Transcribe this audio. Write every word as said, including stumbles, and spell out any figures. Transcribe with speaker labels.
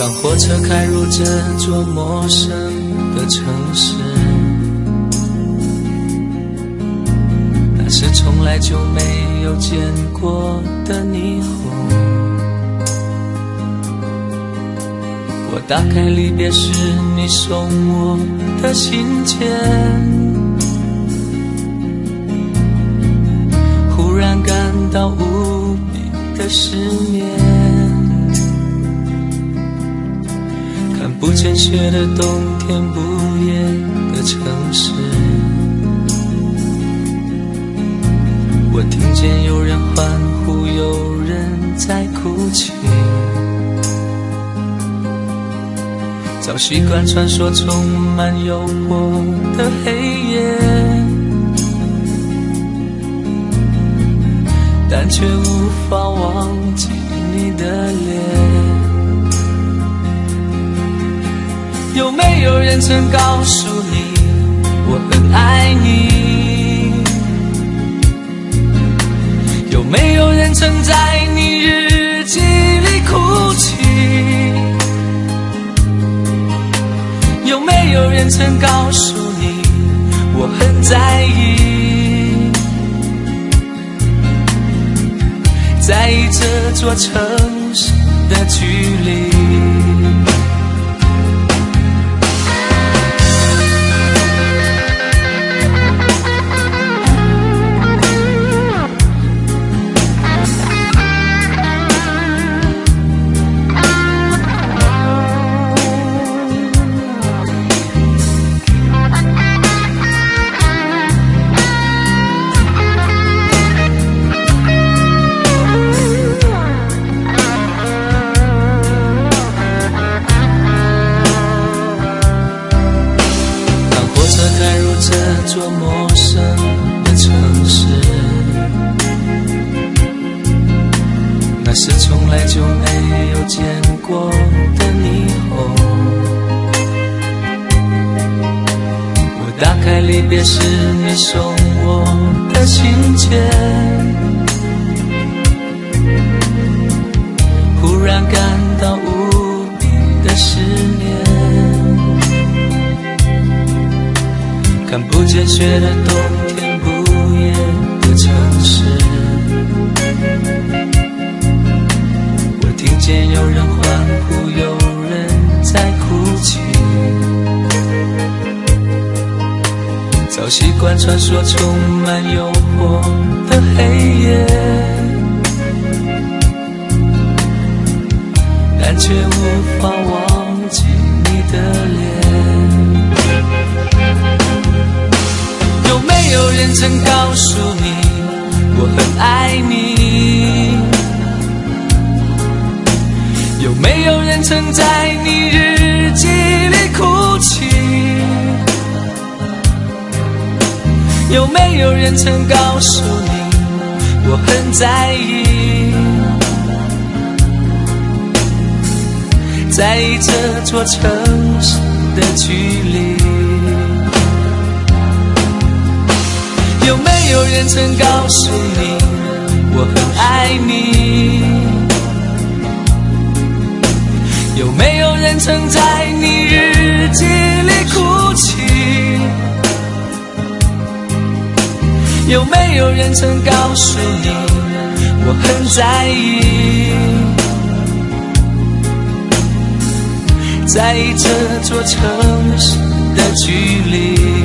Speaker 1: 当火车开入这座陌生的城市，那是从来就没有见过的霓虹。我打开离别时你送我的信笺，忽然感到无比的失眠。看不见雪的冬天，不夜的城市，我听见有人欢呼，有人在哭泣。早习惯穿梭充满诱惑的黑夜，但却无法忘记你的脸。有没有人曾告诉你我很爱你？有没有人曾在你日记里哭泣？有没有人曾告诉你我很在意？在意这座城市的距离。这座陌生的城市，那是从来就没有见过的霓虹。我打开离别时你送我的信笺，忽然感到无比的失眠。看不见雪的冬天，不夜的城市，我听见有人欢呼，有人在哭泣。早习惯穿梭充满诱惑的黑夜，但却无法忘记你的脸。有没有人曾告诉你我很爱你？有没有人曾在你日记里哭泣？有没有人曾告诉你我很在意？在意这座城市的距离。有没有人曾告诉你我很爱你？有没有人曾在你日记里哭泣？有没有人曾告诉你我很在意？在意这座城市的距离。